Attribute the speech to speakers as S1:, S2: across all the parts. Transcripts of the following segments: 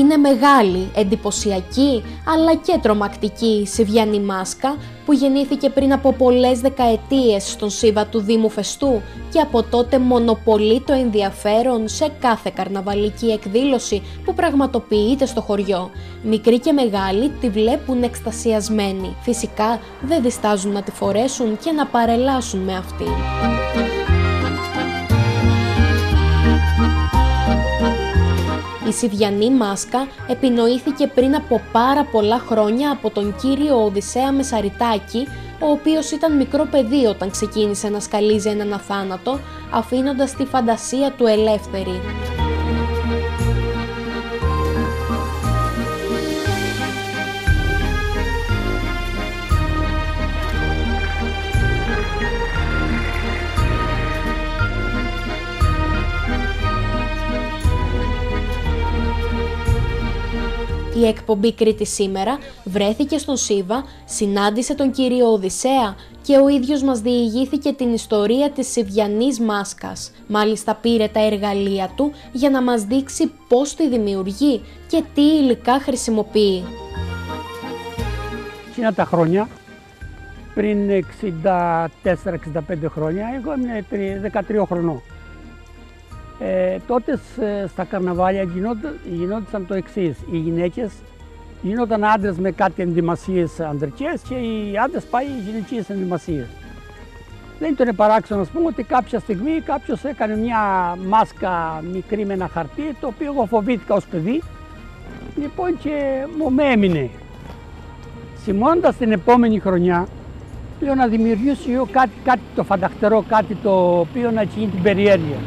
S1: Είναι μεγάλη, εντυπωσιακή, αλλά και τρομακτική η Σιβιανή μάσκα που γεννήθηκε πριν από πολλές δεκαετίες στον Σίβα του Δήμου Φεστού και από τότε μονοπολεί το ενδιαφέρον σε κάθε καρναβαλική εκδήλωση που πραγματοποιείται στο χωριό. Μικροί και μεγάλοι τη βλέπουν εκστασιασμένοι. Φυσικά δεν διστάζουν να τη φορέσουν και να παρελάσουν με αυτή. Η Σιβιανή μάσκα επινοήθηκε πριν από πάρα πολλά χρόνια από τον κύριο Οδυσσέα Μεσαρητάκη, ο οποίος ήταν μικρό παιδί όταν ξεκίνησε να σκαλίζει έναν αθάνατο, αφήνοντας τη φαντασία του ελεύθερη. Η εκπομπή Κρήτη σήμερα βρέθηκε στον Σίβα, συνάντησε τον κύριο Οδυσσέα και ο ίδιος μας διηγήθηκε την ιστορία της Σιβιανής μάσκας. Μάλιστα πήρε τα εργαλεία του για να μας δείξει πώς τη δημιουργεί και τι υλικά χρησιμοποιεί.
S2: Εκείνα τα χρόνια, πριν 64-65 χρόνια, εγώ ήμουν 13 χρονών. Τότε στα καρναβάλια γινόταν το εξής. Οι γυναίκες γινόταν άντρες με κάτι ενδυμασίες ανδρικές και οι άντρες πάει γυναικείες ενδυμασίες. Δεν ήταν παράξενο, ας πούμε, ότι κάποια στιγμή κάποιος έκανε μια μάσκα μικρή με ένα χαρτί, το οποίο εγώ φοβήθηκα ως παιδί, λοιπόν, και μου έμεινε. Σημώνοντας την επόμενη χρονιά, λέω να δημιουργήσω εγώ κάτι το φανταχτερό, κάτι το οποίο να γίνει την περιέργεια.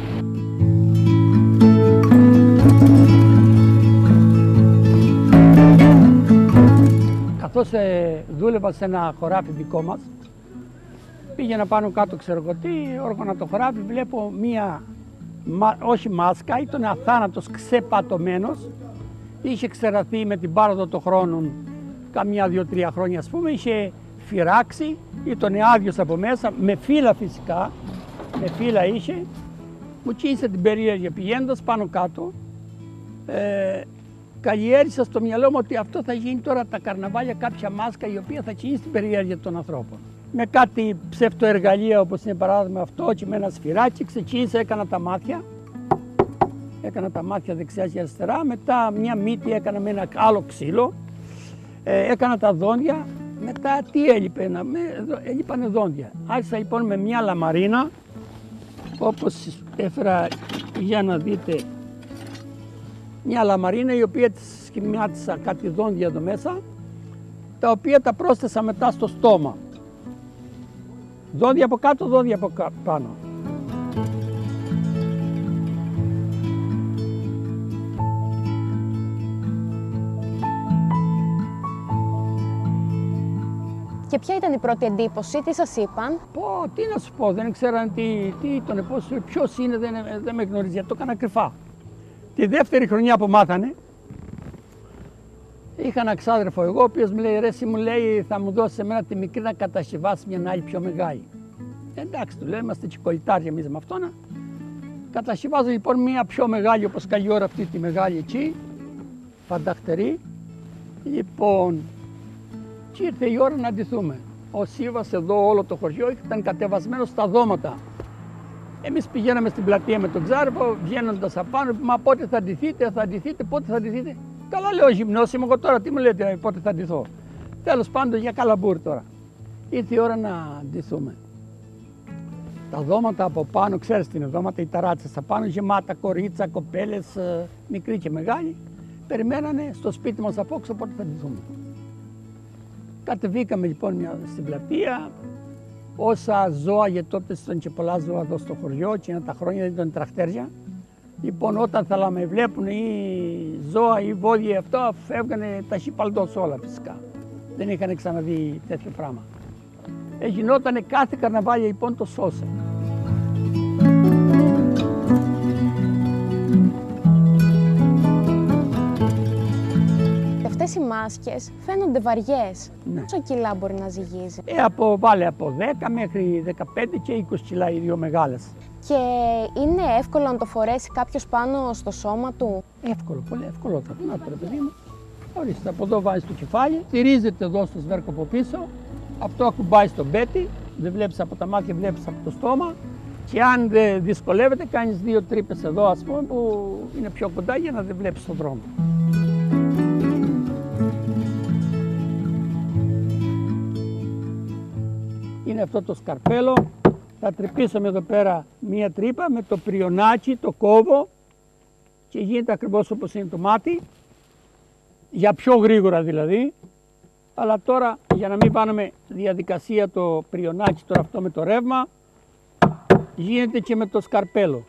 S2: Καθώς δούλευα σε ένα χωράφι δικό μας, πήγαινα πάνω κάτω, ξέρω εγώ τι, όργανα το χωράφι, βλέπω μία, όχι μάσκα, ήταν αθάνατος ξεπατωμένος, είχε ξεραθεί με την πάροδο των χρόνων, καμιά 2-3 χρόνια ας πούμε, είχε φυράξει, ήταν άδειος από μέσα, με φύλλα φυσικά, με φύλλα είχε, μου κίνησε την περίεργεια πηγαίνοντας πάνω κάτω. Καλλιέρισα στο μυαλό μου ότι αυτό θα γίνει τώρα τα καρναβάλια, κάποια μάσκα η οποία θα κινήσει την περιέργεια των ανθρώπων. Με κάτι ψευτοεργαλεία όπως είναι παράδειγμα αυτό και με ένα σφυράκι ξεκίνησα, έκανα τα μάτια. Έκανα τα μάτια δεξιά και αριστερά, μετά μια μύτη έκανα με ένα άλλο ξύλο. Έκανα τα δόντια, μετά τι έλειπε, έλειπανε δόντια. Άρχισα λοιπόν με μια λαμαρίνα, όπως έφερα για να δείτε, μια λαμαρίνα η οποία τη σχημάτισα κάτι δόντια εδώ μέσα, τα οποία τα πρόσθεσα μετά στο στόμα. Δόντια από κάτω, δόντια από πάνω.
S1: Και ποια ήταν η πρώτη εντύπωση, τι σας είπαν?
S2: Τι να σου πω, δεν ξέραν τι ήταν, ποιος είναι, δεν με γνωρίζει, το έκανα κρυφά. Τη δεύτερη χρονιά που μάθανε, είχα ένα ξάδερφο εγώ, ο οποίος μου λέει, ρε εσύ, μου λέει, θα μου δώσεις εμένα τη μικρή να κατασκευάσει μια άλλη πιο μεγάλη. Εντάξει, του λέω, είμαστε και κολλητάρια εμείς με αυτόν. Κατασκευάζω λοιπόν μια πιο μεγάλη, όπως καλή ώρα αυτή τη μεγάλη εκεί, φανταχτερή. Λοιπόν, και ήρθε η ώρα να ντυθούμε. Ο Σίβας εδώ, όλο το χωριό ήταν κατεβασμένο στα δώματα. Εμείς πηγαίναμε στην πλατεία με τον ξάδερφο, βγαίνοντας απάνω, μα πότε θα ντυθείτε, πότε θα ντυθείτε. Καλά λέω, γυμνός είμαι εγώ τώρα, τι μου λέτε, πότε θα ντυθώ. Τέλος πάντων, για καλαμπούρ τώρα. Ήρθε η ώρα να ντυθούμε. Τα δώματα από πάνω, ξέρεις τι είναι δώματα, οι ταράτσες απάνω, γεμάτα κορίτσα, κοπέλες, μικροί και μεγάλοι, περιμένανε στο σπίτι μας απόξω πότε θα ντυθούμε. Κατεβήκαμε λοιπόν στην πλατεία, όσα ζώα, γιατί τότε ήταν και πολλά ζώα εδώ στο χωριό και είναι τα χρόνια δεν ήταν τραχτέρια. Λοιπόν, όταν θέλαμε βλέπουν ή ζώα ή βόδια αυτό, φεύγανε τα χιπαλντός όλα φυσικά. Δεν είχαν ξαναδεί τέτοιο πράγμα. Γινότανε κάθε καρναβάλια λοιπόν το σώσε.
S1: Αυτές οι μάσκες φαίνονται βαριές.
S2: Ναι.
S1: Πόσα κιλά μπορεί να ζυγίζει?
S2: Βάλε από 10 μέχρι 15 και 20 κιλά οι δύο μεγάλες.
S1: Και είναι εύκολο να το φορέσει κάποιος πάνω στο σώμα του?
S2: Εύκολο, πολύ ευκολότατο. Να τώρα, παιδί μου. Ορίστε, από εδώ βάζεις το κεφάλι, στηρίζεται εδώ στο σβέρκο από πίσω, αυτό ακουμπάει στο μπέτι, δεν βλέπεις από τα μάτια, βλέπεις από το στόμα και αν δεν δυσκολεύεται κάνεις 2 τρύπες εδώ, ας πούμε, που είναι πιο κοντά για να δεν βλέπεις τον δρόμο. Είναι αυτό το σκαρπέλο, θα τρυπήσουμε εδώ πέρα μία τρύπα με το πριονάκι, το κόβω και γίνεται ακριβώς όπως είναι το μάτι. Για πιο γρήγορα δηλαδή, αλλά τώρα για να μην κάνουμε διαδικασία το πριονάκι τώρα αυτό με το ρεύμα, γίνεται και με το σκαρπέλο.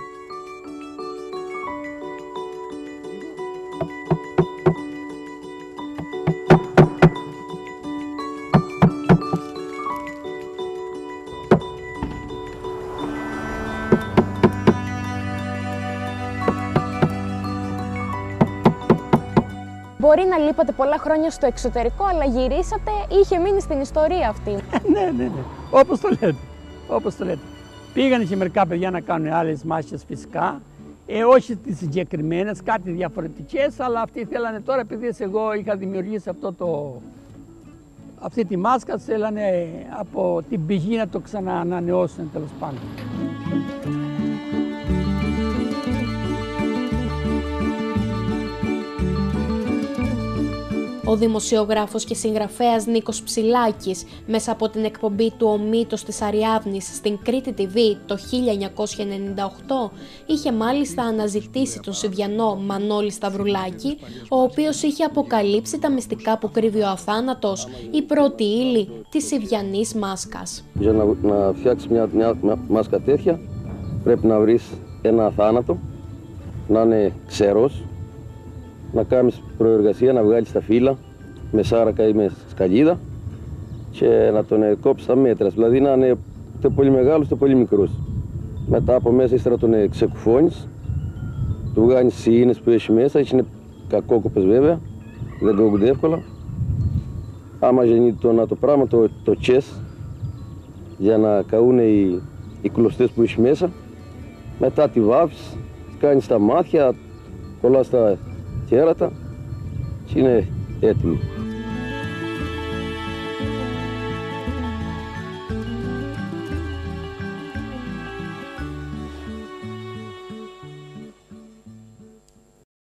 S1: Μπορεί να λείπατε πολλά χρόνια στο εξωτερικό, αλλά γυρίσατε, είχε μείνει στην ιστορία αυτή.
S2: Ναι. Όπως το λέτε. Όπως το λέτε. Πήγανε και μερικά παιδιά να κάνουν άλλες μάχες φυσικά. Όχι τις συγκεκριμένες, κάτι διαφορετικές, αλλά αυτοί θέλανε τώρα, επειδή εγώ είχα δημιουργήσει αυτή τη μάσκα, θέλανε από την πηγή να το ξαναανανεώσουν τέλος πάντων.
S1: Ο δημοσιογράφος και συγγραφέας Νίκος Ψηλάκης, μέσα από την εκπομπή του «Ο Μύτος της Αριάδνης» στην Κρήτη TV το 1998, είχε μάλιστα αναζητήσει τον Σιβιανό Μανώλη Σταυρουλάκη, ο οποίος είχε αποκαλύψει τα μυστικά που κρύβει ο αθάνατος, η πρώτη ύλη της Σιβιανής μάσκας.
S3: Για να φτιάξεις μια μάσκα τέτοια, πρέπει να βρεις ένα αθάνατο, να είναι ξερός, να κάνεις προεργασία, να βγάλεις τα φύλλα με σάρακα ή με σκαλίδα και να τον κόψεις στα μέτρα, δηλαδή να είναι είτε πολύ μεγάλος είτε πολύ μικρός. Μετά από μέσα ύστερα τον ξεκουφώνεις, του βγάλεις τις ίνες που έχει μέσα, είναι κακόκοπες βέβαια, δεν κόβονται εύκολα. Άμα γεννείται το πράγμα, το τσες, για να καούν οι κλωστές που έχει μέσα, μετά τη βάφεις, κάνεις τα μάτια, κολλάς τα κέρατα και είναι έτοιμο.